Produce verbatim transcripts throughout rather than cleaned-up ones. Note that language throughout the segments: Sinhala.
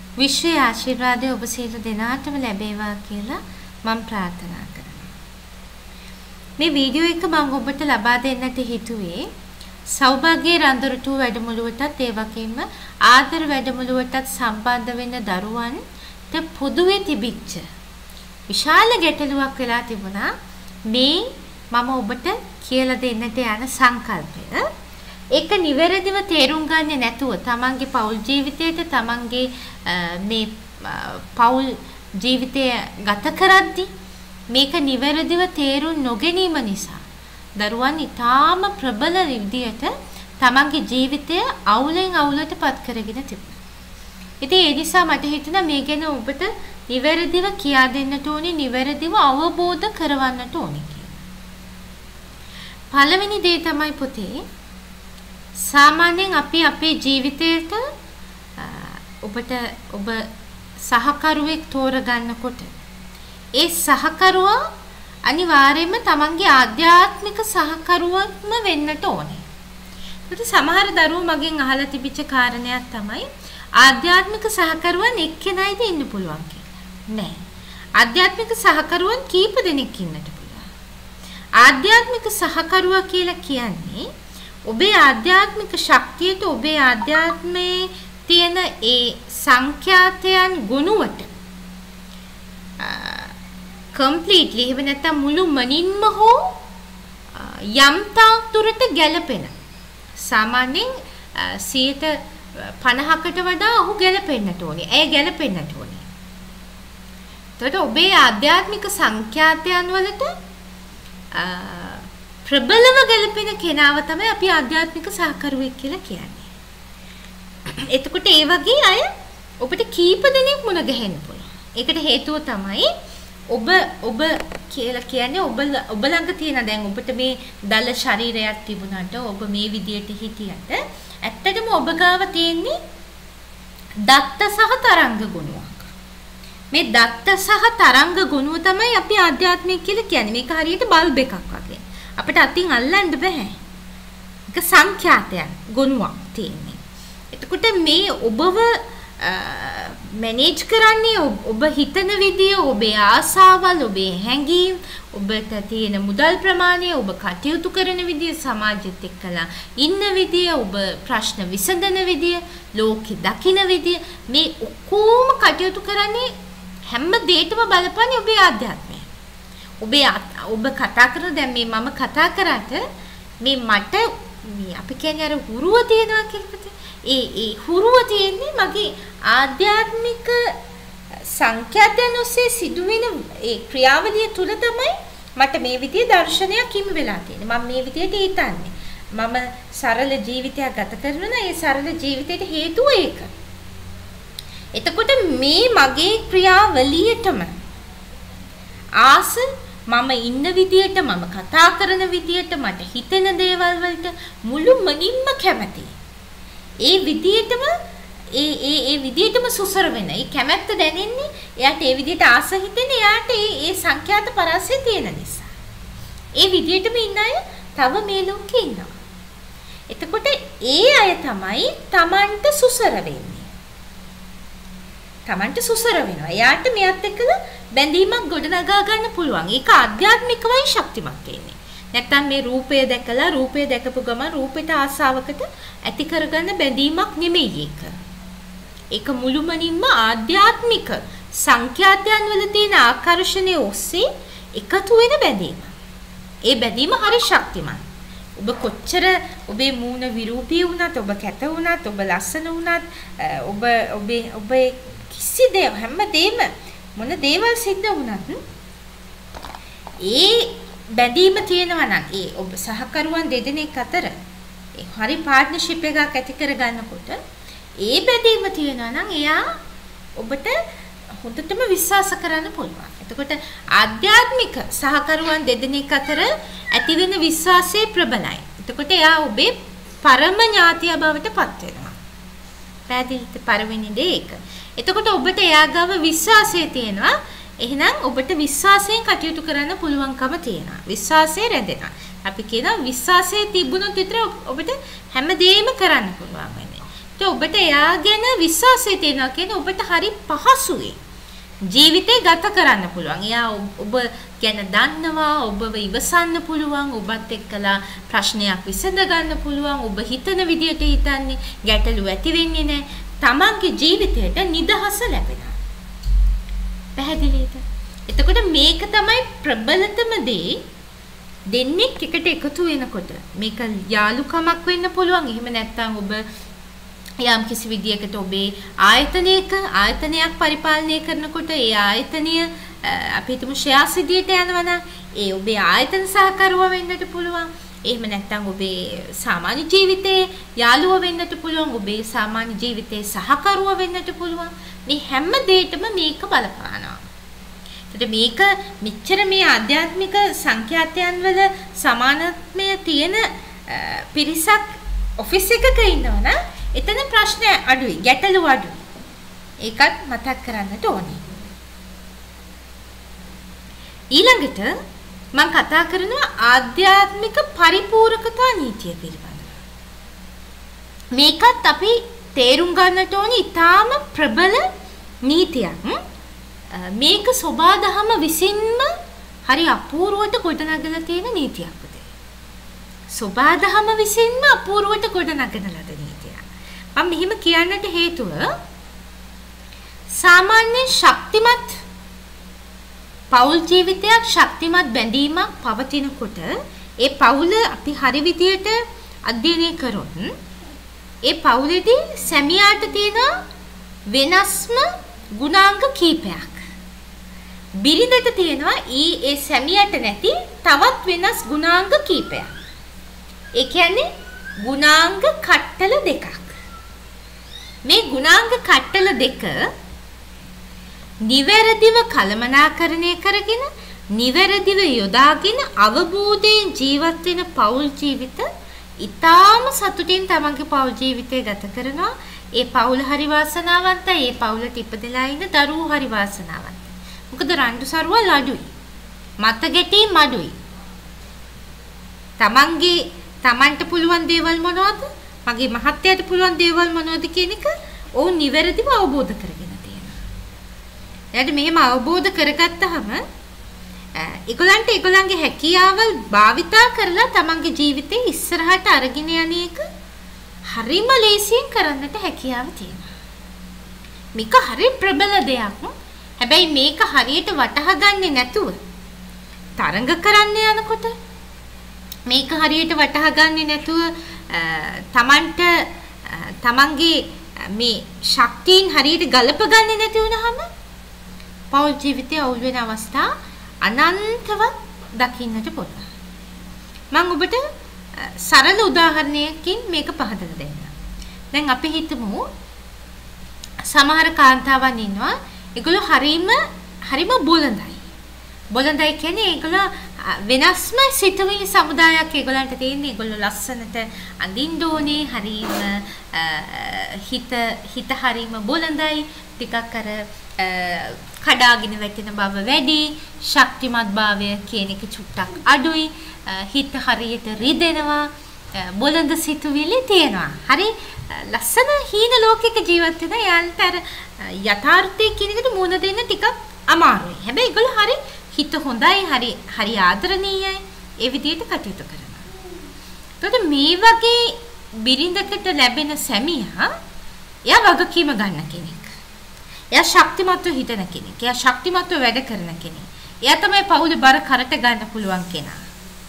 විශ්වයේ ආශිර්වාදය ඔබ සියලු දෙනාටම ලැබේවා කියලා මම ප්‍රාර්ථනා කරනවා. මේ වීඩියෝ එක මම ඔබට ලබා දෙන්නට හිතුවේ සෞභාග්‍ය රන්දරටු වැඩමුළුවටත් ඒ වගේම ආදර වැඩමුළුවටත් සම්බන්ධ වෙන දරුවන්ට පොදුවේ තිබිච්ච විශාල ගැටලුවක් වෙලා තිබුණා. මේ මම ඔබට කියලා දෙන්නට යන සංකල්පය ඒක නිවැරදිව තේරුම් ගන්නේ නැතුව තමන්ගේ පෞල් ජීවිතයට තමන්ගේ මේ පෞල් ජීවිතය ගත කරද්දී මේක නිවැරදිව තේරුම් නොගැනීම නිසා දරුවන් ඊටාම ප්‍රබල විදියට තමන්ගේ ජීවිතය අවුලෙන් අවුලට පත් කරගෙන තිබුණා. ඉතින් ඒ නිසා මට හිතුණා මේ ගැන ඔබට නිවැරදිව කියා දෙන්නට ඕනේ, නිවැරදිව අවබෝධ කරවන්නට ඕනේ කියලා. පළවෙනි දේ තමයි පුතේ සාමාන්‍යයෙන් අපි අපේ ජීවිතයට ඔබට ඔබ සහකරුවෙක් තෝරගන්නකොට ඒ සහකරුවා අනිවාර්යයෙන්ම තමන්ගේ ආධ්‍යාත්මික සහකරුවක්ම වෙන්නට ඕනේ. ඒකට සමහර දරුවෝ මගෙන් අහලා තිබිච්ච කාරණයක් තමයි ආධ්‍යාත්මික සහකරුවන් එක්කෙනයිද ඉන්න පුළුවන් කියලා. නෑ. ආධ්‍යාත්මික සහකරුවන් කීප දෙනෙක් ඉන්නට පුළුවන්. ආධ්‍යාත්මික සහකරුවා කියලා කියන්නේ ඔබේ ආධ්‍යාත්මික ශක්තියට ඔබේ ආධ්‍යාත්මයේ තියෙන ඒ සංඛ්‍යාතයන් ගුණුවට completely එහෙම නැත්නම් මුළු මනින්ම හෝ යම් තාක් දුරට ගැලපෙන සාමාන්‍යයෙන් සියයට පනහකට වඩා ඔහු ගැලපෙන්නට ඕනේ. ඇය ගැලපෙන්නට ඕනේ. එතකොට ඔබේ ආධ්‍යාත්මික සංඛ්‍යාතයන් වලට ප්‍රබලව ගැලපෙන කෙනාව තමයි අපි ආධ්‍යාත්මික සහකරුවෙක් කියලා කියන්නේ. එතකොට ඒ වගේ අය ඔබට කීප දෙනෙක් මුණ ගැහෙන්න පුළුවන්. ඒකට හේතුව තමයි ඔබ ඔබ කියලා කියන්නේ ඔබ ඔබ ළඟ තියෙන දැන් ඔබට මේ දල ශරීරයක් තිබුණාට ඔබ මේ විදියට හිටියට ඇත්තටම ඔබ ගාව තියෙන්නේ දත්ත සහ තරංග ගුණයක්. මේ දත්ත සහ තරංග ගුණුව තමයි අපි ආධ්‍යාත්මික කියලා කියන්නේ. මේක හරියට බල්බ් එකක් වගේ. අපිට අතින් අල්ලන්න බෑ. ඒක සංඛ්‍යාතයන් ගුණයක් තියෙන්නේ. එතකොට මේ ඔබව මැනේජ් කරන්නේ ඔබ හිතන විදිය, ඔබේ ආසාවල්, ඔබේ හැඟීම්, ඔබට තියෙන මුදල් ප්‍රමාණය, ඔබ කටයුතු කරන විදිය, සමාජෙත් එක්කලා ඉන්න විදිය, ඔබ ප්‍රශ්න විසඳන විදිය, ලෝකෙ දකින විදිය, මේ ඔක්කොම කටයුතු කරන්නේ හැම දෙයකම බලපන්නේ ඔබේ ආධ්‍යාත්මය. ඔබේ ඔබ කතා කරන දැන් මේ මම කතා කරාට මේ මට මේ අපි කියන්නේ අර හුරුව තියෙනවා කියලා. ඒ ඒ හුරුව තියෙන්නේ මගේ ආධ්‍යාත්මික සංඛ්‍යාතයන් ඔස්සේ සිදුවෙන ඒ ක්‍රියාවලිය තුල තමයි මට මේ විදිහේ දර්ශනයක් හිමි වෙලා තියෙන්නේ. මම මේ විදිහට හිතන්නේ. මම සරල ජීවිතයක් ගත කරනවා නම් ඒ සරල ජීවිතයට හේතුව ඒක. එතකොට මේ මගේ ක්‍රියාවලියටම ආස මම ඉන්න විදියට, මම කතා කරන විදියට, මට හිතෙන දේවල් වලට මුළු මනින්ම කැමතියි. ඒ විදියටම ඒ ඒ ඒ විදියටම සුසර වෙන. ඒ කැමැත්ත දැනෙන්නේ එයාට ඒ විදියට ආස හිතෙන්නේ එයාට ඒ ඒ සංඛ්‍යාත පරාසය තියෙන නිසා. ඒ විදියටම ඉන්න අය තව මේ ලෝකේ ඉන්නවා. එතකොට ඒ අය තමයි Tamanට සුසර වෙන්නේ. Tamanට සුසර වෙනවා. එයාට මෙයත් එක්කලා බැඳීමක් ගොඩනගා ගන්න පුළුවන්. ඒක ආධ්‍යාත්මිකවයි ශක්තිමත් වෙන්නේ. නැත්තම් මේ රූපය දැකලා රූපය දැකපු ගමන් රූපෙට ආසාවකට ඇති කරගන්න බැඳීමක් නෙමෙයි ඒක. ඒක මුළුමනින්ම ආධ්‍යාත්මික සංඛ්‍යාතයන් වල තියෙන ආකර්ෂණය ඔස්සේ එකතු වෙන බැඳීම. ඒ බැඳීම හරි ශක්තිමත්. ඔබ කොච්චර ඔබේ මූණ විරූපී වුණත්, ඔබ කැත වුණත්, ඔබ ලස්සන වුණත්, ඔබ ඔබේ ඔබේ කිසි දෙයක් හැමදේම මොන දේවල් සිද්ධ වුණත් ඒ බැඳීම තියෙනවා නම් ඒ ඔබ සහකරුවන් දෙදෙනෙක් අතර ඒ හරි පාර්ට්නර්ෂිප් එකක් ඇති කර ගන්නකොට ඒ බැඳීම තියෙනවා නම් එයා ඔබට හොඳටම විශ්වාස කරන්න පුළුවන්. එතකොට ආධ්‍යාත්මික සහකරුවන් දෙදෙනෙක් අතර ඇති වෙන විශ්වාසය ප්‍රබලයි. එතකොට එයා ඔබේ පරම ඥාතිය බවට පත් වෙනවා. පැහැදිලිද? පළවෙනි දේ ඒක. එතකොට ඔබට එයා ගාව විශ්වාසය තියෙනවා. එහෙනම් ඔබට විශ්වාසයෙන් කටයුතු කරන්න පුළුවන්කම තියෙනවා. විශ්වාසය රැඳෙනවා. අපි කියනවා විශ්වාසය තිබුණොත් විතර ඔබට හැමදේම කරන්න පුළුවන් වෙන්නේ. ඒ ඔබට එයා ගැන විශ්වාසය තියෙනවා කියන්නේ ඔබට හරි පහසුයි. ජීවිතේ ගත කරන්න පුළුවන්. එයා ඔබ ගැන දන්නවා, ඔබව ඉවසන්න පුළුවන්, ඔබත් එක්කලා ප්‍රශ්නයක් විසඳ ගන්න පුළුවන්. ඔබ හිතන විදියට හිතන්නේ, ගැටලු ඇති වෙන්නේ නැහැ. තමන්ගේ ජීවිතයට නිදහස ලැබෙනවා. පැහැදිලිද? එතකොට මේක තමයි ප්‍රබලතම දේ. දෙන්නේ එකට එකතු වෙනකොට මේක යාළුකමක් වෙන්න පුළුවන්. එහෙම නැත්නම් ඔබ යම් කිසි විදියකට ඔබේ ආයතනයක ආයතනයක් පරිපාලනය කරනකොට ඒ ආයතනය අපි හිතමු ෂෙයාර්ස් විදියට යනවා නම් ඒ ඔබේ ආයතන සහකරුවා වෙන්නට පුළුවන්. එහෙම නැත්නම් ඔබේ සාමාන්‍ය ජීවිතයේ යාළුවා වෙන්නට පුළුවන්. ඔබේ සාමාන්‍ය ජීවිතයේ සහකරුවා වෙන්නට පුළුවන්. මේ හැම දෙයකම මේක බලපානවා. එතකොට මේක මෙච්චර මේ ආධ්‍යාත්මික සංඛ්‍යාතයන් වල සමානත්වය තියෙන පිරිසක් ඔෆිස් එකක ඉන්නවනම් එතන ප්‍රශ්න අඩුයි, ගැටලු අඩුයි. ඒකත් මතක් කරන්නට ඕනේ. ඊළඟට මම කතා කරනවා ආධ්‍යාත්මික පරිපූර්ණකතා නීතිය පිළිබඳව. මේකත් අපි තේරුම් ගන්නට ඕනේ ඊටාම ප්‍රබල නීතියක්. මේක සෝබාදහම විසින්ම හරි අපූර්වට ගොඩනගලා තියෙන නීතියක් පුතේ. සෝබාදහම විසින්ම අපූර්වට ගොඩනගන ලද නීතියක්. මම මෙහිම කියන්නට හේතුව සාමාන්‍ය ශක්තිමත් පෞල් ජීවිතයක්, ශක්තිමත් බැඳීමක් පවතිනකොට ඒ පෞල අපි හරි විදියට අධ්‍යයනය කරොත් ඒ පෞලේදී සැමියාට තියෙන වෙනස්ම ගුණාංග කීපයක්. බිරිඳට තියෙනවා ඊ ඒ සැමියාට නැති තවත් වෙනස් ගුණාංග කීපයක්. ඒ කියන්නේ ගුණාංග කට්ටල දෙකක්. මේ ගුණාංග කට්ටල දෙක නිවැරදිව කළමනාකරණය කරගෙන නිවැරදිව යොදාගෙන අවබෝධයෙන් ජීවත් වෙන පෞල් ජීවිත ඊටාම සතුටින් තමන්ගේ පෞල් ජීවිතය ගත කරනවා. ඒ පෞල හරි වාසනාවන්තයි. ඒ පෞලට ඉපදලා ඉන්න දරුවෝ හරි වාසනාවන්තයි. මොකද රණ්ඩු සරුවල් අඩුයි. මත ගැටීම් අඩුයි. තමන්ගේ තමන්ට පුළුවන් දේවල් මොනවද? මගේ මහත්තයාට පුළුවන් දේවල් මොනවද කියන එක ඔවුන් නිවැරදිව අවබෝධ කරගෙන තියෙනවා. එයාට මෙහෙම අවබෝධ කරගත්තාම ඒගොල්ලන්ට ඒගොල්ලන්ගේ හැකියාවල් භාවිතා කරලා තමන්ගේ ජීවිතේ ඉස්සරහට අරගෙන යන එක හරිම ලේසියෙන් කරන්නට හැකියාව තියෙනවා. මේක හරි ප්‍රබල දෙයක්. හැබැයි මේක හරියට වටහා ගන්නේ නැතුව තරඟ කරන්න යනකොට මේක හරියට වටහා ගන්නේ නැතුව තමන්ට තමන්ගේ මේ ශක්තියින් හරියට ගලප ගන්නේ නැති වුනහම පෞල් ජීවිතයේ අවුල් වෙන අවස්ථා අනන්තවත් දකින්නට පුළුවන්. මම ඔබට සරල උදාහරණයකින් මේක පහදලා දෙන්න. දැන් අපි හිතමු සමහර කාන්තාවන් ඉන්නවා. ඒගොල්ලෝ හරීම හරීම බොළඳයි. බොළඳයි කියන්නේ ඒගොල්ලෝ වෙනස්ම සිතුවිලි සමුදායක් ඒගොල්ලන්ට තියෙන. ඒගොල්ලෝ ලස්සනට අඳින්න ඕනේ. හරීම හිත හිත හරීම බොළඳයි. ටිකක් අර කඩාගෙන වැටෙන බව වැඩි. ශක්තිමත් භාවය කියන එක චුට්ටක් අඩුයි. හිත හරියට රිදෙනවා. බොළඳ සිතුවිලි තියෙනවා. හරි ලස්සන හීන ලෝකයක ජීවත් වෙන යාන්ට අර යථාර්ථයේ කියන එකට මුහුණ දෙන්න ටිකක් අමාරුයි. හැබැයි ඒගොල්ලෝ හරි හිත හොඳයි, හරි හරි ආදරණීයයි. ඒ විදිහට කටයුතු කරනවා. එතකොට මේ වගේ බිරිඳකට ලැබෙන සැමියා එයා වගකීම ගන්න කෙනෙක්. එයා ශක්තිමත්ව හිතන කෙනෙක්. එයා ශක්තිමත්ව වැඩ කරන කෙනෙක්. එයා තමයි පවුලේ බර කරට ගන්න පුළුවන් කෙනා.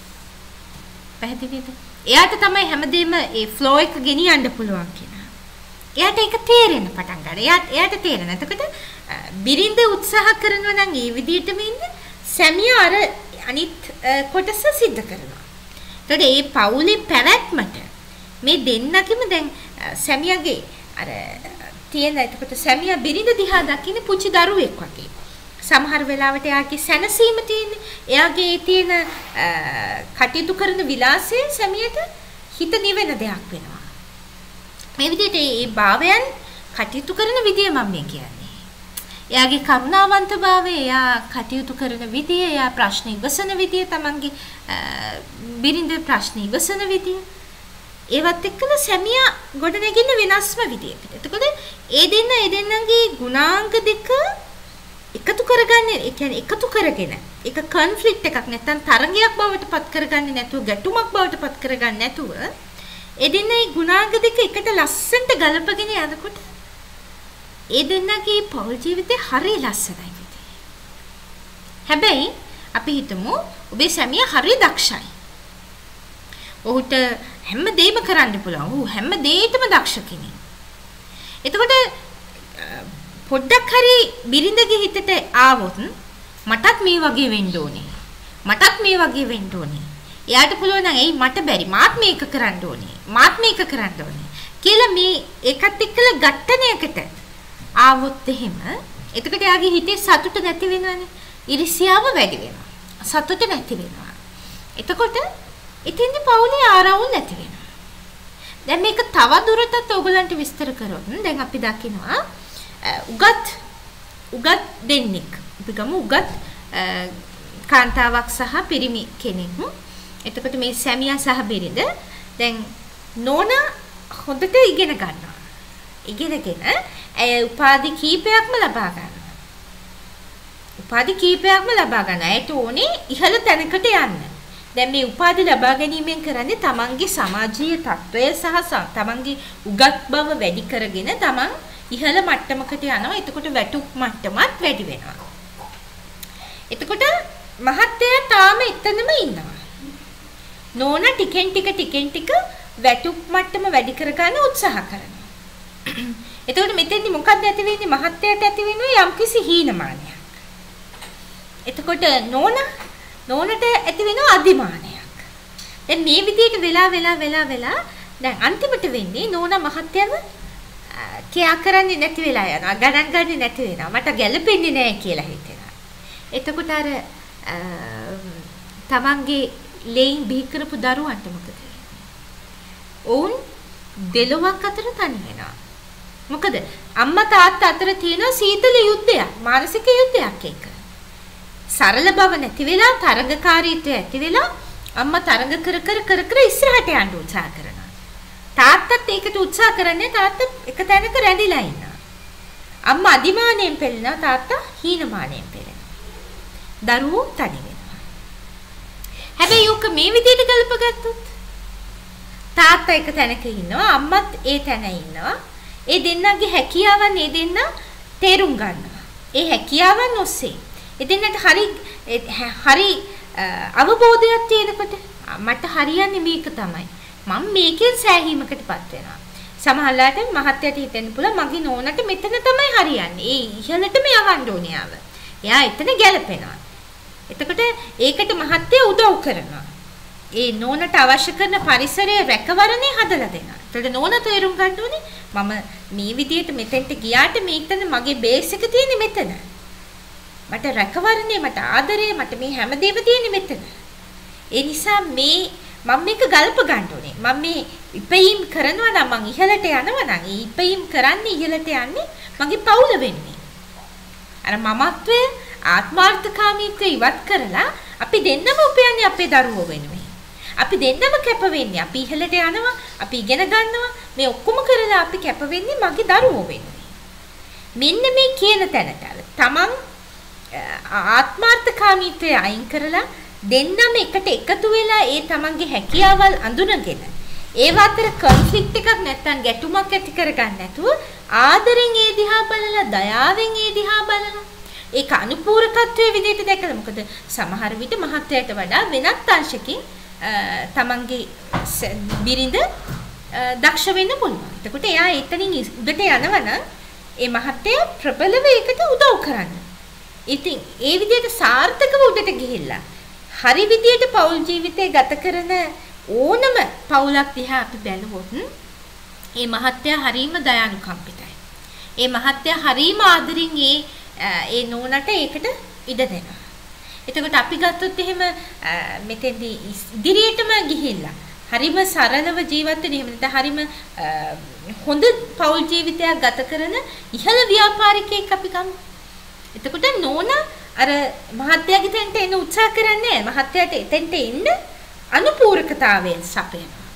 පැහැදිලිද? එයාට තමයි හැමදේම ඒ ෆ්ලෝ එක ගෙනියන්න පුළුවන් කෙනා. එයාට ඒක තේරෙන්න පටන් ගන්නවා. එයාට එයාට තේරෙන. එතකොට බිරිඳ උත්සාහ කරනවා නම් ඒ විදිහටම ඉන්න සැමියා අර අනිත් කොටස සිද්ධ කරනවා. එතකොට මේ පවුලේ පැවැත්මට මේ දෙන්නගෙම දැන් සැමියාගේ අර තියෙන එතකොට සැමියා බිරිඳ දිහා දකින්න පුංචි දරුවෙක් වගේ. සමහර වෙලාවට එයාගේ සැනසීම තියෙන්නේ. එයාගේ තියෙන කටයුතු කරන විලාසයෙන් සැමියට හිත නිවෙන දෙයක් වෙනවා. මේ විදිහට මේ භාවයන් කටයුතු කරන විදිය මම මේ කියන්නේ. එයාගේ කරුණාවන්තභාවය, එයා කටයුතු කරන විදිය, එයා ප්‍රශ්න ඉවසන විදිය, තමන්ගේ බිරිඳ ප්‍රශ්න ඉවසන විදිය. ඒවත් එක්කම සැමියා ගොඩනැගින්න වෙනස්ම විදියකට. එතකොට ඒ දෙන්න ඒ දෙන්නගේ ගුණාංග දෙක එකතු කරගන්නේ, ඒ කියන්නේ එකතු කරගෙන ඒක කොන්ෆ්ලික්ට් එකක් නැත්නම් තරංගයක් බවට පත් කරගන්නේ නැතුව, ගැටුමක් බවට පත් කරගන්නේ නැතුව ඒ දෙන්නගේ ගුණාංග දෙක එකට ලස්සනට ගලපගෙන යනකොට ඒ දෙන්නගේ පෞල් ජීවිතේ හරිය ලස්සනයි. හැබැයි අපි හිතමු ඔබේ සැමියා හරිය දක්ෂයි. ඔහුට හැම දෙයක්ම කරන්න පුළුවන්. ඔහු හැම දෙයකටම දක්ෂ කෙනෙක්. එතකොට පොඩ්ඩක් හරි බිරිඳගේ හිතට ආවොත් මටත් මේ වගේ වෙන්න ඕනේ. මටත් මේ වගේ වෙන්න ඕනේ. එයාට පුළුවන් නම් එයි මට බැරි. මාත් මේක කරන්න ඕනේ. මාත් මේක කරන්න ඕනේ. කියලා මේ ඒකත් එක්කලා ඝට්ටනයකට ආවොත් එහෙම එතකොට එයාගේ හිතේ සතුට නැති වෙනවනේ. ඉරිසියාව වැඩි වෙනවා. සතුට නැති වෙනවා. එතකොට ඉතින්දි පවුලේ ආරවුල් නැති වෙනවා. දැන් මේක තව දුරටත් ඔයගලන්ට විස්තර කරොත් දැන් අපි දකිනවා උගත් උගත් දෙන්නෙක්. අපි ගමු උගත් කාන්තාවක් සහ පිරිමි කෙනෙක්. එතකොට මේ සැමියා සහ බිරිඳ දැන් නෝනා හොඳට ඉගෙන ගන්නවා. ඉගෙනගෙන ඇය උපාධි කීපයක්ම ලබා ගන්නවා. උපාධි කීපයක්ම ලබා ගන්න. ඇයට ඕනේ ඉහළ තැනකට යන්න. දැන් මේ උපාධි ලබා ගැනීමෙන් කරන්නේ තමන්ගේ සමාජීය තත්වය සහ තමන්ගේ උගත් බව වැඩි කරගෙන තමන් ඉහළ මට්ටමකට යනවා. එතකොට වැටුප් මට්ටමත් වැඩි වෙනවා. එතකොට මහත්තයා තාම එතනම ඉන්නවා. නෝනා ටිකෙන් ටික ටිකෙන් ටික වැටුප් මට්ටම වැඩි කරගන්න උත්සාහ කරනවා. එතකොට මෙතෙන්දි මොකක්ද ඇති වෙන්නේ? මහත්තයාට ඇති වෙන්නේ යම්කිසි හීනමානයක්. එතකොට නෝනා නෝනට ඇති වෙනවා අධිමානයක්. දැන් මේ විදිහට වෙලා වෙලා වෙලා වෙලා දැන් අන්තිමට වෙන්නේ නෝනා මහත්තයව කියා කරන්නේ නැති වෙලා යනවා. ගණන් ගන්නේ නැති වෙනවා. මට ගැළපෙන්නේ නැහැ කියලා හිතෙනවා. එතකොට අර තමන්ගේ ලේයින් බිහි කරපු දරුවන්ට මොකද වෙන්නේ? ඔවුන් දෙලොවක් අතර තනි වෙනවා. මොකද අම්මා තාත්තා අතර තියෙන සීතල යුද්ධයක්, මානසික යුද්ධයක් ඒක. සරල බව නැති වෙලා තරඟකාරීත්වය ඇති වෙලා අම්මා තරඟ කර කර කර කර ඉස්සරහට යන්න උත්සාහ කරනවා. තාත්තත් ඒකට උත්සාහ කරන්නේ. තාත්තා එක තැනක රැඳිලා ඉන්නවා. අම්මා අදිමාණයෙන් පෙළෙනවා, තාත්තා හීනමාණයෙන් පෙළෙනවා. දරුවෝ තනි වෙනවා. හැබැයි ඔක මේ විදිහට ගල්පගත්තොත් තාත්තා එක තැනක ඉන්නවා, අම්මත් ඒ තැන ඉන්නවා. ඒ දෙන්නගේ හැකියාවන් ඒ දෙන්න තේරුම් ගන්නවා. ඒ හැකියාවන් ඔස්සේ එදිනට හරි හරි අවබෝධයක් තියෙනකොට මට හරියන්නේ මේක තමයි. මම මේකෙන් සෑහීමකටපත් වෙනවා. සමහරවිට මහත්යට හිතෙන්න පුළුවන් මගේ නෝනට මෙතන තමයි හරියන්නේ. ඒ ඉහළටම යවන්න ඕනේ ආව. එයා එතන ගැලපෙනවා. එතකොට ඒකට මහත්ය උදව් කරනවා. ඒ නෝනට අවශ්‍ය කරන පරිසරය රැකවරණය හදලා දෙනවා. එතකොට නෝන තේරුම් ගන්න ඕනේ මම මේ විදියට මෙතෙන්ට ගියාට මේකෙන් මගේ බේස් එක තියෙන්නේ මෙතන. මට රැකවරණය, මට ආදරය, මට මේ හැමදේම තියෙන්නේ මෙතන. ඒ නිසා මේ මම මේක ගල්ප ගන්න ඕනේ. මම මේ ඉපීම් කරනවා නම් මං ඉහළට යනවා නම් ඒ ඉපීම් කරන්නේ ඉහළට යන්නේ මගේ පවුල වෙන්නේ. අර මමත්වය, ආත්මార్థකාමීත්වය ඉවත් කරලා අපි දෙන්නම උපයන්නේ අපේ දරුවෝ වෙනුවෙන්. අපි දෙන්නම කැප වෙන්නේ. අපි ඉහළට යනවා, අපි ඉගෙන ගන්නවා. මේ ඔක්කොම කරලා අපි කැප වෙන්නේ මගේ දරුවෝ වෙනුවෙන්. මෙන්න මේ කියන තැනට තමන් ආත්මార్థකාමීත්වය අයින් කරලා දෙන්නම එකට එකතු වෙලා ඒ තමන්ගේ හැකියාවල් අඳුනගෙන ඒව අතර කොන්ෆ්ලික්ට් එකක් නැත්තම් ගැටුමක් ඇති කරගන්න නැතුව ආදරෙන් ඒ දිහා බලලා දයාවෙන් ඒ දිහා බලලා ඒක අනුපූරකත්වයේ විදිහට දැකලා මොකද සමහර විට මහත්යට වඩා වෙනත් අංශකින් තමන්ගේ බිරිඳ දක්ෂ වෙන්න පුළුවන්. එතකොට එයා එතනින් උඩට යනවනම් ඒ මහත්ය ප්‍රබලව ඒකට උදව් කරන්න. ඉතින් ඒ විදිහට සාර්ථකව උඩට ගිහිල්ලා හරි විදිහට පෞල් ජීවිතය ගත කරන ඕනම පෞලක් දිහා අපි බැලුවොත් ඒ මහත්තයා හරීම දයානුකම්පිතයි. ඒ මහත්තයා හරීම ආදරින් ඒ ඒ නෝනට ඒකට ඉඩ දෙනවා. එතකොට අපි ගත්තොත් එහෙම මෙතෙන්දී ඉදිරියටම ගිහිල්ලා හරිම සරලව ජීවත් වෙන එහෙම නැත්නම් හරිම හොඳ පෞල් ජීවිතයක් ගත කරන ඉහළ ව්‍යාපාරිකයෙක් අපි ගමු. එතකොට නෝනා අර මහත්යාගේ තැනට එන්න උත්සාහ කරන්නේ නැහැ. මහත්යාට එතෙන්ට එන්න අනුපූරකතාවයෙන් සපයනවා.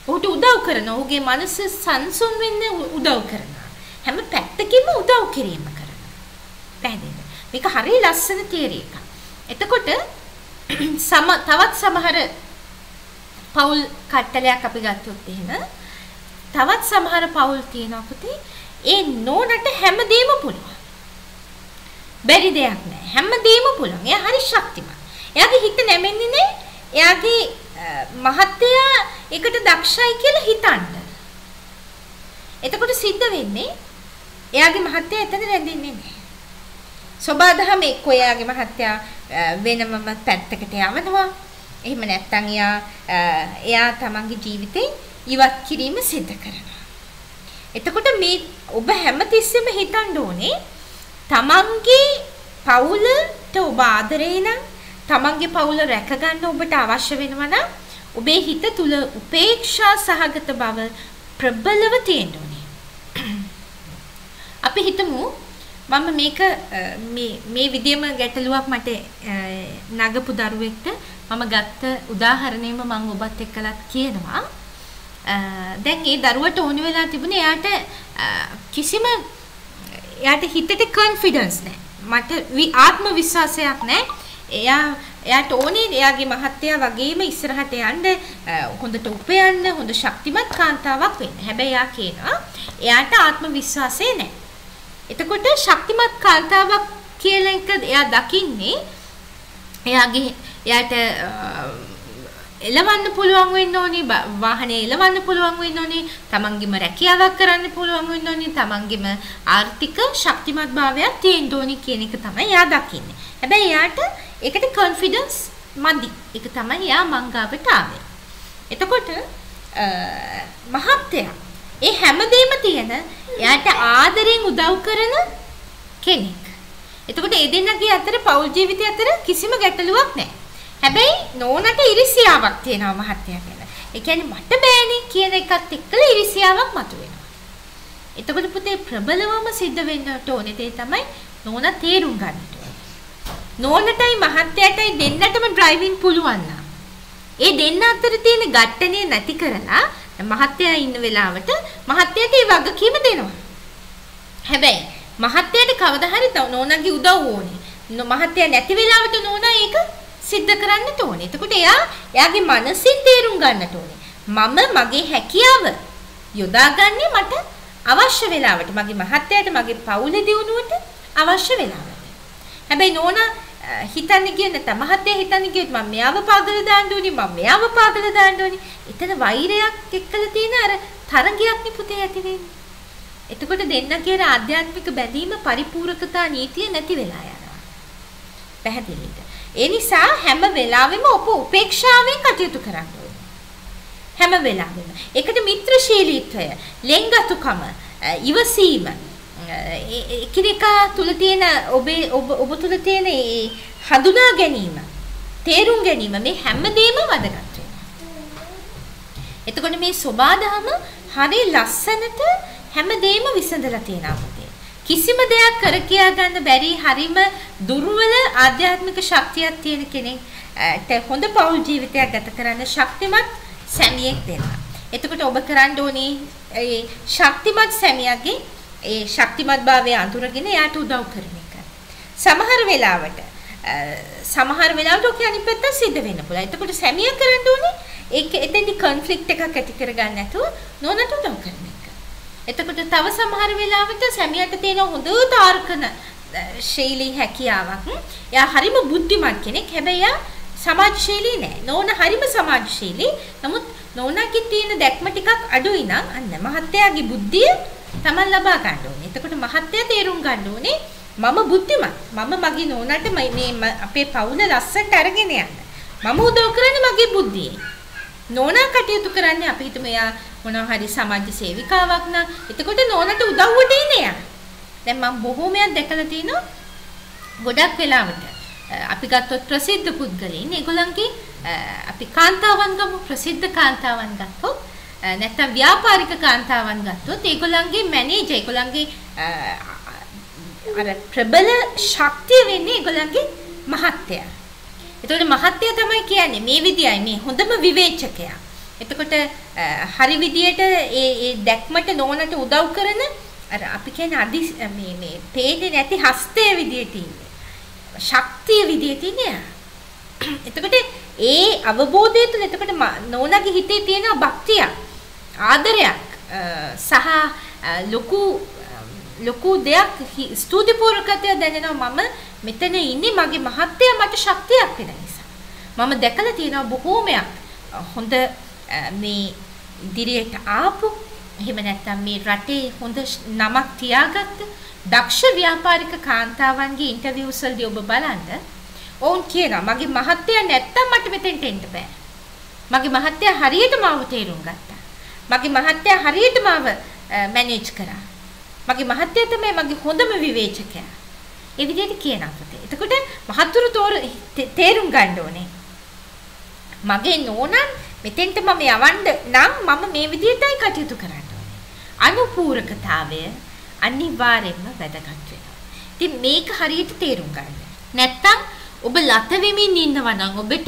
ඔහුට උදව් කරනවා. ඔහුගේ මනස සංසුන් වෙන්න උදව් කරනවා. හැම පැත්තකින්ම උදව් කිරීම කරනවා. පැහැදිලිද? මේක හරිය ලස්සන තියරි එකක්. එතකොට සම තවත් සමහර පෞල් කට්ටලයක් අපි ගත්තොත් එහෙම තවත් සමහර පෞල් තියෙනවා පුතේ. ඒ නෝනට හැමදේම පුළුවන්. බැරි දෙයක් නෑ. හැමදේම පුළුවන්. එයා හරි ශක්තිමත්. එයාගේ හිත නැමෙන්නේ නෑ. එයාගේ මහත්තයා එකට දක්ෂයි කියලා හිතන්න. එතකොට සිද්ධ වෙන්නේ එයාගේ මහත්තයා එතන රැඳෙන්නේ නෑ. සබාදහම එක්ක එයාගේ මහත්තයා වෙනමම පැත්තකට යවනවා. එහෙම නැත්නම් එයා එයා තමන්ගේ ජීවිතේ ඉවත් කිරීම සිද්ධ කරනවා. එතකොට මේ ඔබ හැමතිස්සෙම හිතන්න ඕනේ තමන්ගේ පවුලට ඔබ ආදරේ නම් තමන්ගේ පවුල රැක ගන්න ඔබට අවශ්‍ය වෙනවා නම් ඔබේ හිත තුල උපේක්ෂා සහගත බව ප්‍රබලව තියෙන්න ඕනේ. අපි හිතමු මම මේක මේ මේ විදියම ගැටලුවක් මට නගපු දරුවෙක්ට මම ගත්ත උදාහරණයම මම ඔබත් එක්කලත් කියනවා. දැන් ඒ දරුවට ඕන වෙලා තිබුණේ එයාට කිසිම එයාට හිතට කොන්ෆිඩන්ස් නැහැ. මට ආත්ම විශ්වාසයක් නැහැ. එයා එයාට ඕනේ එයාගේ මහත්තයා වගේම ඉස්සරහට යන්න හොඳට උපයන්න හොඳ ශක්තිමත් කාන්තාවක් වෙන්න. හැබැයි එයා කියනවා එයාට ආත්ම විශ්වාසය නැහැ. එතකොට ශක්තිමත් කාන්තාවක් කියලා එක එයා දකින්නේ එයාගේ එයාට එලවන්න පුළුවන් වෙන්න ඕනේ වාහනේ එලවන්න පුළුවන් වෙන්න ඕනේ තමන්ගේම රැකියාවක් කරන්න පුළුවන් වෙන්න ඕනේ තමන්ගේම ආර්ථික ශක්තිමත් භාවයක් තියෙන්න ඕනේ කියන එක තමයි එයා දකින්නේ. හැබැයි එයාට ඒකට කොන්ෆිඩන්ස් මදි. ඒක තමයි එයා මංගාවට ආවේ. එතකොට මහත්තයා ඒ හැමදේම තියෙන එයාට ආදරෙන් උදව් කරන කෙනෙක්. එතකොට ඒ දෙන්නගේ අතර පෞල් ජීවිතය අතර කිසිම ගැටලුවක් නැහැ. හැබැයි නෝනට ඉරිසියාවක් තියෙනවා මහත්තයා ගැන. ඒ කියන්නේ මට බෑනේ කියන එකත් එක්කලා ඉරිසියාවක් මතුවෙනවා. එතකොට පුතේ ප්‍රබලවම සිද්ධ වෙන්නට ඕනේ දේ තමයි නෝන තේරුම් ගන්නට ඕනේ. නෝනටයි මහත්තයාටයි දෙන්නටම ඩ්‍රයිවිං පුළුවන් නම් ඒ දෙන්න අතර තියෙන ගැටණිය නැති කරලා මහත්තයා ඉන්න වෙලාවට මහත්තයාට ඒ වගකීම දෙනවා. හැබැයි මහත්තයාට කවදා හරි නෝනාගේ උදව් ඕනේ. මහත්තයා නැති වෙලාවට නෝනා ඒක සිද්ධ කරන්නට ඕනේ. එතකොට එයා එයාගේ මනසින් තේරුම් ගන්නට ඕනේ. මම මගේ හැකියාව යොදාගන්නේ මට අවශ්‍ය වෙලාවට. මගේ මහත්තයාට මගේ පවුලේ දියුණුවට අවශ්‍ය වෙලාවට. හැබැයි නෝනා හිතන්නේ කිය නැත්නම් මහත්තයා හිතන්නේ කිව්වොත් මම මෙයාව පාගල දාන්න ඕනේ මම මෙයාව පාගල දාන්න ඕනේ. එතන වෛරයක් එක්කලා තියෙන අර තරංගයක් නේ පුතේ ඇති වෙන්නේ. එතකොට දෙන්න කියන ආධ්‍යාත්මික බැඳීම පරිපූර්ණකතා නීතිය නැති වෙලා යනවා. පැහැදිලිද? ඒ නිසා හැම වෙලාවෙම ඔබ උපේක්ෂාවෙන් කටයුතු කරන්න ඕනේ. හැම වෙලාවෙම. ඒකට මිත්‍රශීලීත්වය, ලෙන්ගතුකම, ඉවසීම, එකිනෙකා තුල තියෙන ඔබේ ඔබ ඔබ තුල තියෙන ඒ හඳුනා ගැනීම, තේරුම් ගැනීම මේ හැමදේම වැදගත් වෙනවා. එතකොට මේ සබාදහම හරි ලස්සනට හැමදේම විසඳලා තියෙනවා පුතේ. කිසිම දෙයක් කර කියා ගන්න බැරි හරිම දුර්වල ආධ්‍යාත්මික ශක්තියක් තියෙන කෙනෙක්ට හොඳ පෞල් ජීවිතයක් ගත කරන්න ශක්තිමත් සැමියෙක් දෙනවා. එතකොට ඔබ කරන්න ඕනේ ඒ ශක්තිමත් සැමියාගේ ඒ ශක්තිමත් භාවය අඳුරගෙන යාට උදව් කරන එක. සමහර වෙලාවට සමහර වෙලාවට ඔක අනිත් පැත්ත සිද්ධ වෙන්න පුළුවන්. එතකොට සැමියා කරන්න ඕනේ ඒක එතෙන්දි කොන්ෆ්ලික්ට් එකක් ඇති කරගන්න නැතුව නෝනට උදව් කරන එක. එතකොට තව සමහර වෙලාවට සැමියාට තියෙන හොඳ තාර්කන ශෛලී හැකියාවක්. එයා හරිම බුද්ධිමත් කෙනෙක්. හැබැයි එයා සමාජශීලී නෑ. නෝන හරිම සමාජශීලී. නමුත් නෝනාගේ තියෙන දැක්ම ටිකක් අඩුයි නම් අන්න මහත්තයාගේ බුද්ධිය තමන් ලබා ගන්න ඕනේ. එතකොට මහත්තයා තේරුම් ගන්න ඕනේ මම බුද්ධිමත්. මම මගේ නෝනාට මේ අපේ පවුල ලස්සනට අරගෙන යන්න. මම උදව් කරන්නේ මගේ බුද්ධියෙන්. නෝනා කටයුතු කරන්නේ අපි හිතමු එයා මොනවා හරි සමාජ සේවිකාවක් නම් එතකොට නෝනට උදව්වට ඉන්නේ එයා. දැන් මම බොහෝමයක් දැකලා තිනවා ගොඩක් වෙලාවට අපි ගත්තොත් ප්‍රසිද්ධ පුද්ගලයන් ඒගොල්ලන්ගේ අපි කාන්තාවන් ගමු ප්‍රසිද්ධ කාන්තාවන් ගත්තොත් නැත්නම් ව්‍යාපාරික කාන්තාවන් ගත්තොත් ඒගොල්ලන්ගේ මැනේජර් ඒගොල්ලන්ගේ අර ප්‍රබල ශක්තිය වෙන්නේ ඒගොල්ලන්ගේ මහත්තයා. එතකොට මහත්තයා තමයි කියන්නේ මේ විදියයි මේ හොඳම විවේචකයා. එතකොට හරි විදියට ඒ ඒ දැක්මට නෝනට උදව් කරන අර අපි කියන්නේ අදි මේ මේ පේන්නේ නැති හස්තයේ විදියට ඉන්නේ. ශක්තිය විදියට ඉන්නේ. එතකොට ඒ අවබෝධය තුළ එතකොට නෝනාගේ හිතේ තියෙන භක්තිය, ආදරයක් සහ ලොකු ලොකු දෙයක් ස්තුතිපූර්වකත්වය දැනෙනවා. මම මෙතන ඉන්නේ මගේ මහත්තයා මට ශක්තියක් වෙන නිසා. මම දැකලා තියෙනවා බොහෝමයක් හොඳ මේ ඉදිරියට ආපු එහෙම නැත්නම් මේ රටේ හොඳ නමක් තියාගත්ත දක්ෂ ව්‍යාපාරික කාන්තාවන්ගේ ඉන්ටර්විව්ස් වලදී ඔබ බලන්න ඔවුන් කියනවා මගේ මහත්තයා නැත්තම් මට මෙතෙන්ට එන්න බෑ. මගේ මහත්තයා හරියට මාව තේරුම් ගත්තා. මගේ මහත්තයා හරියට මාව මැනේජ් කරා. මගේ මහත්තයා තමයි මගේ හොඳම විවේචකයා. ඒ විදිහට කියන අපතේ. එතකොට මහතුරු තේරුම් ගන්න ඕනේ. මගේ නෝනන් මෙතෙන්ට මම යවන්න නම් මම මේ විදිහටයි කටයුතු කරන්න ඕනේ. අනුපූරකතාවය අනිවාර්යයෙන්ම වැදගත් වෙනවා. ඉතින් මේක හරියට තේරුම් ගන්න. නැත්තම් ඔබ ලත වෙමින් ඉන්නවා නම් ඔබට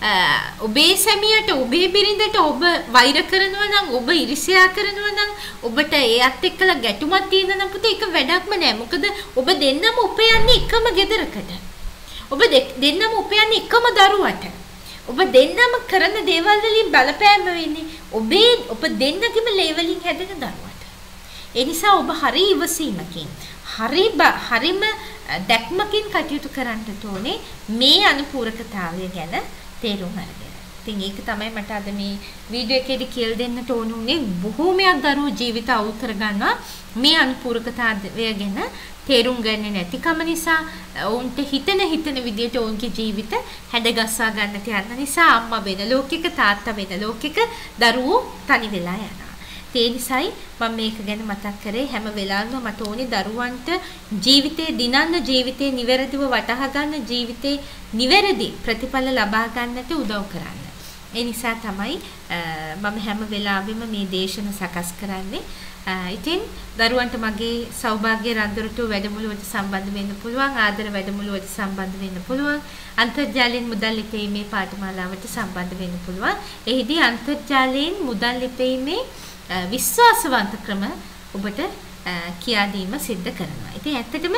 ඔබේ සැමියට ඔබේ බිරිඳට ඔබ වෛර කරනවා නම් ඔබ ඉරිසියා කරනවා නම් ඔබට එයත් එක්කලා ගැටුමක් තියෙන නම් පුතේ ඒක වැඩක්ම නෑ. මොකද ඔබ දෙන්නම උපයන්නේ එකම ගෙදරකට. ඔබ දෙන්නම උපයන්නේ එකම දරුවට. ඔබ දෙන්නම කරන දේවල් වලින් බලපෑම වෙන්නේ ඔබේ ඔබ දෙන්නගේම ලේවලින් හැදෙන දරුවට. ඒ නිසා ඔබ හරි ඉවසීමකින් හරි හරිම දැක්මකින් කටයුතු කරන්න ඕනේ මේ අනුපූරකතාවය ගැන තේරුම් අරගෙන. ඉතින් ඒක තමයි මට අද මේ වීඩියෝ එකේදී කියලා දෙන්නට ඕනුනේ. බොහෝමයක් දරුවෝ ජීවිත අවුල් කරගන්නවා මේ අනුපූරකතාවය ගැන තේරුම් ගන්නේ නැතිකම නිසා. ඔවුන්ට හිතන හිතන විදියට ඔවුන්ගේ ජීවිත හැඩගස්වා ගන්නට යන නිසා අම්මා වෙන ලෝකෙක තාත්තා වෙන ලෝකෙක දරුවෝ තනි වෙලා යනවා. ඒ නිසායි මම මේක ගැන මතක් කරේ. හැම වෙලාවෙම මට ඕනේ දරුවන්ට ජීවිතේ දිනන්න, ජීවිතේ නිවැරදිව වටහා ගන්න, ජීවිතේ නිවැරදි ප්‍රතිඵල ලබා ගන්නට උදව් කරන්න. ඒ නිසා තමයි මම හැම වෙලාවෙම මේ දේශන සකස් කරන්නේ. ඉතින් දරුවන්ට මගේ සෞභාග්‍ය රන්දරටුව වැඩමුළුවට සම්බන්ධ වෙන්න පුළුවන්, ආදර වැඩමුළුවට සම්බන්ධ වෙන්න පුළුවන්, අන්තර්ජාලයෙන් මුදල් ලිපීමේ පාඨමාලාවට සම්බන්ධ වෙන්න පුළුවන්. එහිදී අන්තර්ජාලයෙන් මුදල් ලිපීමේ විශ්වාසවන්ත ක්‍රම ඔබට කියා දීම සිද්ධ කරනවා. ඉතින් ඇත්තටම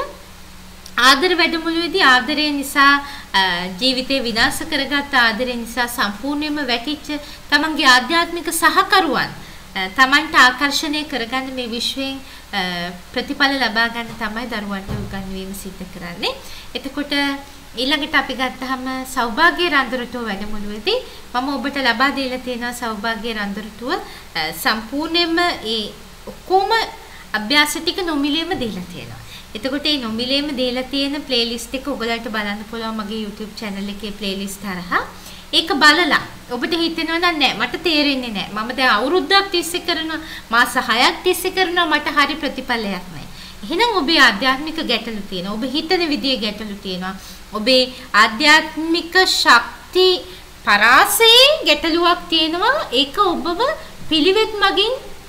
ආදර වැඩමුළුවේදී ආදරය නිසා ජීවිතේ විනාශ කරගත්, ආදරය නිසා සම්පූර්ණයෙන්ම වැටිච්ච තමන්ගේ ආධ්‍යාත්මික සහකරුවන් තමන්ට ආකර්ෂණය කරගන්න මේ විශ්වයෙන් ප්‍රතිඵල ලබා ගන්න තමයි දරුවන්ට උගන්වීම සිද්ධ කරන්නේ. එතකොට ඊළඟට අපි ගත්තාම සෞභාග්‍ය රන්දරටුව වැඩමුළුවේදී මම ඔබට ලබා දීලා තියෙනවා සෞභාග්‍ය රන්දරටුව සම්පූර්ණයෙන්ම ඒ ඔක්කොම අභ්‍යාස ටික නොමිලේම දීලා තියෙනවා. එතකොට මේ නොමිලේම දීලා තියෙන ප්ලේලිස්ට් එක ඔයගලන්ට බලන්න පුළුවන් මගේ YouTube channel එකේ ප්ලේලිස්ට් හරහා. ඒක බලලා ඔබට හිතෙනවා නෑ මට තේරෙන්නේ නෑ. මම දැන් අවුරුද්දක් තිස්සේ කරනවා, මාස හයක් තිස්සේ කරනවා, මට හරි ප්‍රතිඵලයක් නෑ. එහෙනම් ඔබේ ආධ්‍යාත්මික ගැටලු තියෙනවා. ඔබ හිතන විදිහේ ගැටලු තියෙනවා. ඔබේ ආධ්‍යාත්මික ශක්ති පරාසයේ ගැටලුවක් තියෙනවා. ඒක ඔබව පිළිවෙත් මගින්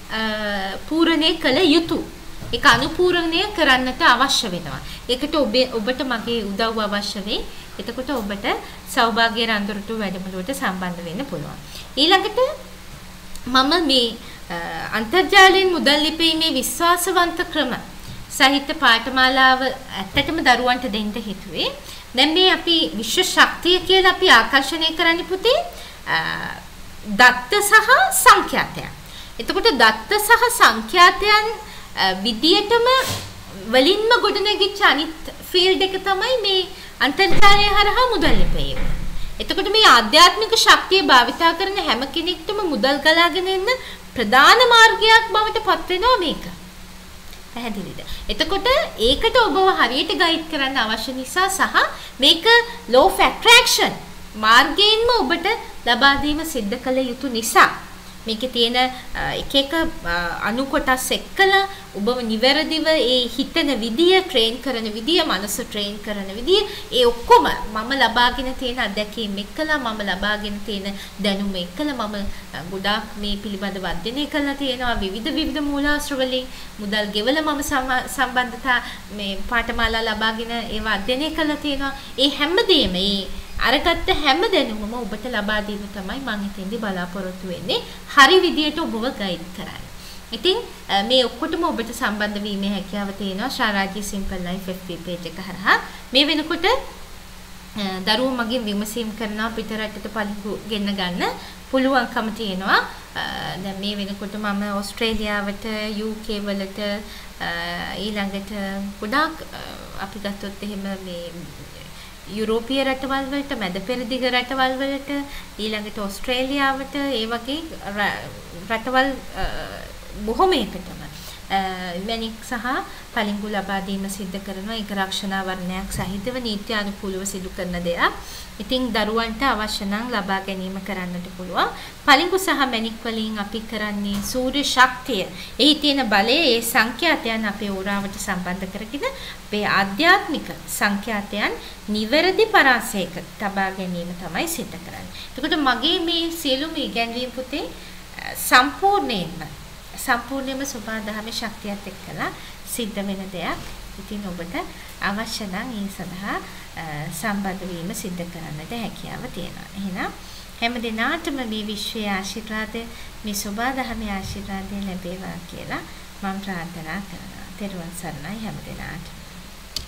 පූර්ණේ කළ යුතුය. ඒක අනුපූර්ණය කරන්නට අවශ්‍ය වෙනවා. ඒකට ඔබේ ඔබට මගේ උදව්ව අවශ්‍ය වෙයි. එතකොට ඔබට සෞභාග්‍ය රන්දරටුව වැඩමුළුවට සම්බන්ධ වෙන්න පුළුවන්. ඊළඟට මම මේ අන්තර්ජාලයෙන් මුදල් ලිපීමේ විශ්වාසවන්ත ක්‍රම සහිත පාඨමාලාව ඇත්තටම දරුවන්ට දෙන්න හිතුවේ. දැන් මේ අපි විශ්ව ශක්තිය කියලා අපි ආකර්ෂණය කරන්නේ පුතේ දත්ත සහ සංඛ්‍යාතයන්. එතකොට දත්ත සහ සංඛ්‍යාතයන් විදියටම වලින්ම ගොඩනැගිච්ච අනිත් ෆීල්ඩ් එක තමයි මේ අන්තර්ජාලය හරහා මුදල් ලිපීම. එතකොට මේ ආධ්‍යාත්මික ශක්තිය භාවිතා කරන හැම කෙනෙක්ටම මුදල් ගලාගෙන එන්න ප්‍රධාන මාර්ගයක් බවට පත් වෙනවා මේක. පැහැදිලිද? එතකොට ඒකට ඔබව හරියට ගයිඩ් කරන්න අවශ්‍ය නිසා සහ මේක law of attraction මාර්ගයෙන්ම ඔබට ලබා දීම සිද්ධ කළ යුතු නිසා මේකේ තියෙන එක එක අණු කොටස් එක්කලා ඔබව නිවැරදිව ඒ හිතන විදිය, ට්‍රේන් කරන විදිය, මනස ට්‍රේන් කරන විදිය, ඒ ඔක්කොම මම ලබාගෙන තියෙන අත්දැකීම් එක්කලා, මම ලබාගෙන තියෙන දැනුම එක්කලා මම ගොඩාක් මේ පිළිබඳව අධ්‍යයනය කරලා තියෙනවා. විවිධ විවිධ මූලාශ්‍ර වලින් මුදල් ගෙවලා මම සම්බන්ධතා මේ පාඨමාලා ලබාගෙන ඒවා අධ්‍යයනය කරලා තියෙනවා. ඒ හැමදේම ඒ අරගත්ත හැම දැනුමම ඔබට ලබා දීම තමයි මම හිතන්නේ බලාපොරොත්තු වෙන්නේ. හරි විදියට ඔබව ගයිඩ් කරන්න. ඉතින් මේ ඔක්කොටම ඔබට සම්බන්ධ වීමේ හැකියාව තියෙනවා Sharaji simple life F B page එක හරහා. මේ වෙනකොට දරුවෝ මගෙන් විමසීම් කරනවා පිටරටට පලිඟු ගෙන්න ගන්න පුළුවන්කම තියෙනවා. දැන් මේ වෙනකොට මම ඕස්ට්‍රේලියාවට යූ කේ වලට ඊළඟට ගොඩාක් අපි ගත්තොත් එහෙම මේ යුරෝපීය රටවල් වලට මැද පෙරදිග රටවල් වලට ඊළඟට ඕස්ට්‍රේලියාවට ඒ වගේ රටවල් බොහොමයකටම මැණික් සහ පලිඟු ලබා දීම සිදු කරනවා. ඒක රක්ෂණාවරණයක් සහිතව නීති අනුකූලව සිදු කරන දෙයක්. ඉතින් දරුවන්ට අවශ්‍ය නම් ලබා ගැනීම කරන්නට පුළුවන්. පලිඟු සහ මැණික් වලින් අපි කරන්නේ සූර්ය ශක්තිය. එහි තියෙන බලය ඒ සංඛ්‍යාතයන් අපේ ඕරාවට සම්බන්ධ කරගෙන අපේ ආධ්‍යාත්මික සංඛ්‍යාතයන් නිවැරදි පරාසයක තබා ගැනීම තමයි සිදු කරන්නේ. එතකොට මගේ මේ සියලුම ඉගැන්වීම් පුතේ සම්පූර්ණයෙන්ම සම්පූර්ණයෙන්ම සබඳහමේ ශක්තියත් එක්කලා සිද්ධ වෙන දෙයක්. ඉතින් ඔබට අවශ්‍ය නම් ඒ සඳහා සම්බන්ධ වීම සිද්ධ කරන්නට හැකියාව තියෙනවා. එහෙනම් හැම දිනාටම මේ විශ්වයේ ආශිර්වාදය මේ සබඳහමේ ආශිර්වාදය ලැබේවා කියලා මම ප්‍රාර්ථනා කරනවා. ත්වන් සරණයි හැම දිනාටම.